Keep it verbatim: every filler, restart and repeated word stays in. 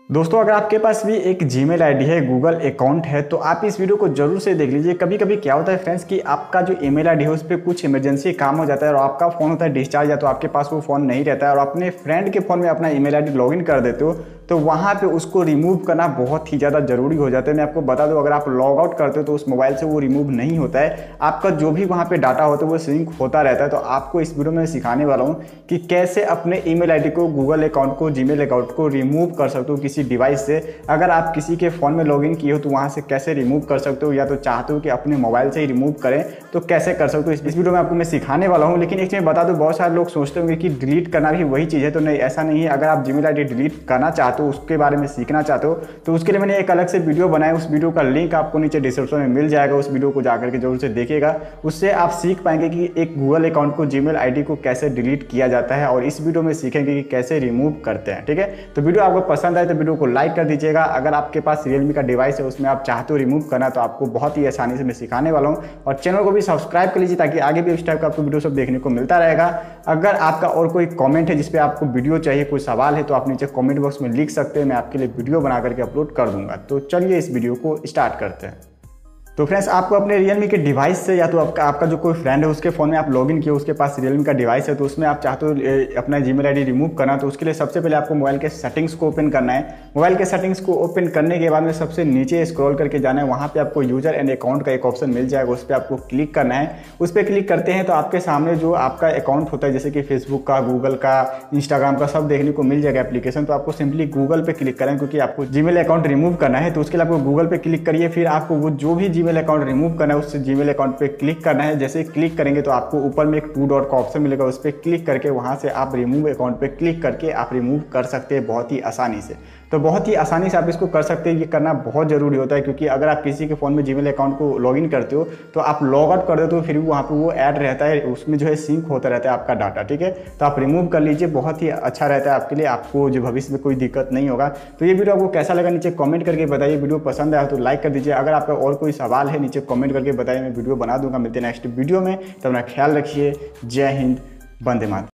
दोस्तों, अगर आपके पास भी एक जीमेल आईडी है, गूगल अकाउंट है, तो आप इस वीडियो को जरूर से देख लीजिए। कभी कभी क्या होता है फ्रेंड्स कि आपका जो ईमेल आईडी है उस पर कुछ इमरजेंसी काम हो जाता है और आपका फ़ोन होता है डिस्चार्ज, या तो आपके पास वो फ़ोन नहीं रहता है और अपने फ्रेंड के फ़ोन में अपना ईमेल आईडी लॉगिन कर देते हो, तो वहाँ पे उसको रिमूव करना बहुत ही ज़्यादा ज़रूरी हो जाता है। मैं आपको बता दूं, अगर आप लॉग आउट करते हो तो उस मोबाइल से वो रिमूव नहीं होता है। आपका जो भी वहाँ पे डाटा होता है वो सिंक होता रहता है। तो आपको इस वीडियो में सिखाने वाला हूँ कि कैसे अपने ईमेल आईडी को, गूगल अकाउंट को, जीमेल अकाउंट को रिमूव कर सकते हो किसी डिवाइस से। अगर आप किसी के फ़ोन में लॉगिन किए हो तो वहाँ से कैसे रिमूव कर सकते हो, या तो चाहते हो कि अपने मोबाइल से ही रिमूव करें तो कैसे कर सकते हो, इस वीडियो में आपको मैं सिखाने वाला हूँ। लेकिन एक चीज़ बता दूँ, बहुत सारे लोग सोचते होंगे कि डिलीट करना भी वही चीज़ है, तो नहीं, ऐसा नहीं है। अगर आप जीमेल आईडी डिलीट करना चाहते हो, उसके बारे में सीखना चाहते हो, तो उसके लिए मैंने एक अलग से वीडियो बनाया। उस वीडियो का लिंक आपको नीचे डिस्क्रिप्शन में मिल जाएगा। उस वीडियो को जाकर के जरूर से देखिएगा। उससे आप सीख पाएंगे कि एक गूगल अकाउंट को, जीमेल आईडी को कैसे डिलीट किया जाता है, और इस वीडियो में सीखेंगे कि कैसे रिमूव करते हैं। ठीक है, तो वीडियो आपको पसंद आए तो वीडियो को लाइक कर दीजिएगा। अगर आपके पास रियलमी का डिवाइस है, उसमें आप चाहते हो रिमूव करना, तो आपको बहुत ही आसानी से मैं सिखाने वाला हूँ। और चैनल को भी सब्सक्राइब कर लीजिए ताकि आगे भी इस टाइप का आपको वीडियो सब देखने को मिलता रहेगा। अगर आपका और कोई कमेंट है जिसपे आपको वीडियो चाहिए, कोई सवाल है, तो आप नीचे कमेंट बॉक्स में लिख सकते हैं। मैं आपके लिए वीडियो बना करके अपलोड कर दूंगा। तो चलिए इस वीडियो को स्टार्ट करते हैं। तो फ्रेंड्स, आपको अपने रियलमी के डिवाइस से, या तो आपका आपका जो कोई फ्रेंड है उसके फ़ोन में आप लॉगिन किए, उसके पास रियलमी का डिवाइस है, तो उसमें आप चाहते हो अपना जीमेल आईडी रिमूव करना, तो उसके लिए सबसे पहले आपको मोबाइल के सेटिंग्स को ओपन करना है। मोबाइल के सेटिंग्स को ओपन करने के बाद में सबसे नीचे स्क्रॉल करके जाना है। वहाँ पर आपको यूजर एंड अकाउंट का एक ऑप्शन मिल जाएगा, उस पर आपको क्लिक करना है। उस पर क्लिक करते हैं तो आपके सामने जो आपका अकाउंट होता है, जैसे कि फेसबुक का, गूगल का, इंस्टाग्राम का, सब देखने को मिल जाएगा एप्लीकेशन। तो आपको सिंपली गूगल पे क्लिक करें, क्योंकि आपको जीमेल अकाउंट रिमूव करना है। तो उसके लिए आपको गूगल पे क्लिक करिए। फिर आपको वो जो भी जीमेल अकाउंट रिमूव करना है उस जीमेल अकाउंट पे क्लिक करना है। जैसे क्लिक करेंगे तो आपको ऊपर में एक टू डॉट का ऑप्शन मिलेगा, उस पर क्लिक करके वहां से आप रिमूव अकाउंट पे क्लिक करके आप रिमूव कर सकते हैं बहुत ही आसानी से। तो बहुत ही आसानी से आप इसको कर सकते हैं। ये करना बहुत जरूरी होता है, क्योंकि अगर आप किसी के फोन में जीमेल अकाउंट को लॉगिन करते हो तो आप लॉग आउट कर देते हो, फिर भी वहाँ पे वो ऐड रहता है, उसमें जो है सिंक होता रहता है आपका डाटा। ठीक है, तो आप रिमूव कर लीजिए, बहुत ही अच्छा रहता है आपके लिए। आपको जो भविष्य में कोई दिक्कत नहीं होगा। तो ये वीडियो आपको कैसा लगा नीचे कमेंट करके बताइए। वीडियो पसंद आया तो लाइक कर दीजिए। अगर आपका और कोई सवाल है नीचे कमेंट करके बताइए, मैं वीडियो बना दूंगा। मिलते हैं नेक्स्ट वीडियो में, तब अपना ख्याल रखिए। जय हिंद, वंदे मातरम।